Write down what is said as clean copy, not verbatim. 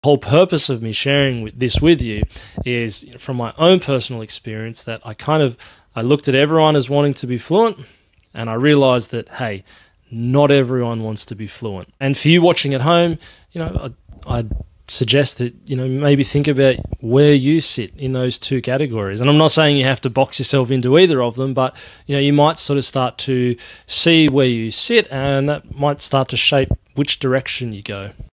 whole purpose of me sharing this with you is from my own personal experience that I looked at everyone as wanting to be fluent, and I realized that, hey, not everyone wants to be fluent. And for you watching at home, I'd suggest that, maybe think about where you sit in those two categories. And I'm not saying you have to box yourself into either of them, but, you might sort of start to see where you sit, and that might start to shape which direction you go.